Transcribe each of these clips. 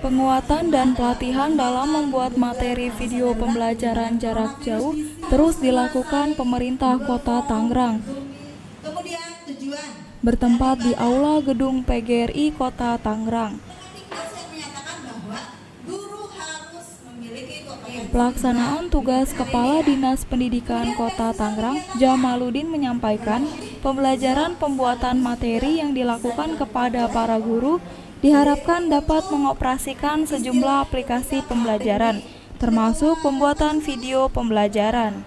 Penguatan dan pelatihan dalam membuat materi video pembelajaran jarak jauh terus dilakukan pemerintah Kota Tangerang. Bertempat di Aula Gedung PGRI Kota Tangerang. Pelaksanaan tugas Kepala Dinas Pendidikan Kota Tangerang, Jamaluddin menyampaikan, pembelajaran pembuatan materi yang dilakukan kepada para guru diharapkan dapat mengoperasikan sejumlah aplikasi pembelajaran, termasuk pembuatan video pembelajaran.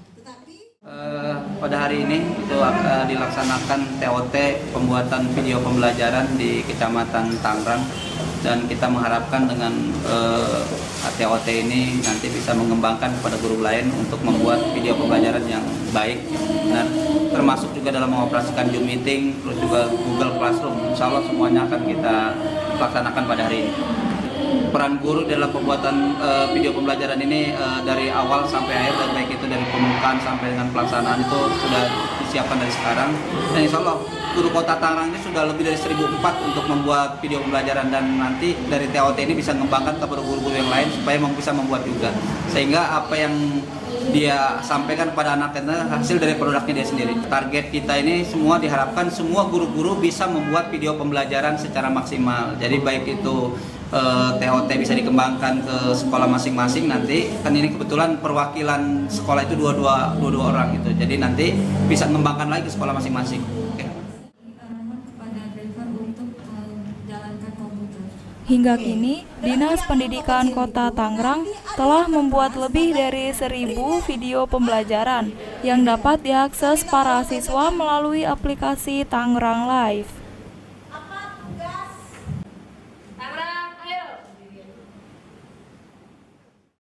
Pada hari ini itu dilaksanakan TOT pembuatan video pembelajaran di Kecamatan Tangerang, dan kita mengharapkan dengan TOT ini nanti bisa mengembangkan kepada guru lain untuk membuat video pembelajaran yang baik, benar, termasuk juga dalam mengoperasikan Zoom Meeting, terus juga Google Classroom. Insya Allah semuanya akan kita laksanakan pada hari ini. Peran guru dalam pembuatan video pembelajaran ini dari awal sampai akhir, dan baik itu dari pembukaan sampai dengan pelaksanaan itu sudah disiapkan dari sekarang. Dan insya Allah guru Kota Tangerang ini sudah lebih dari 1.004 untuk membuat video pembelajaran, dan nanti dari TOT ini bisa mengembangkan kepada guru-guru yang lain supaya bisa membuat juga, sehingga apa yang dia sampaikan kepada anak-anak hasil dari produknya dia sendiri. Target kita ini semua diharapkan semua guru-guru bisa membuat video pembelajaran secara maksimal. Jadi baik itu TOT bisa dikembangkan ke sekolah masing-masing. Nanti kan ini kebetulan perwakilan sekolah itu dua orang gitu. Jadi nanti bisa mengembangkan lagi ke sekolah masing-masing. Hingga kini, Dinas Pendidikan Kota Tangerang telah membuat lebih dari 1.000 video pembelajaran yang dapat diakses para siswa melalui aplikasi Tangerang Live.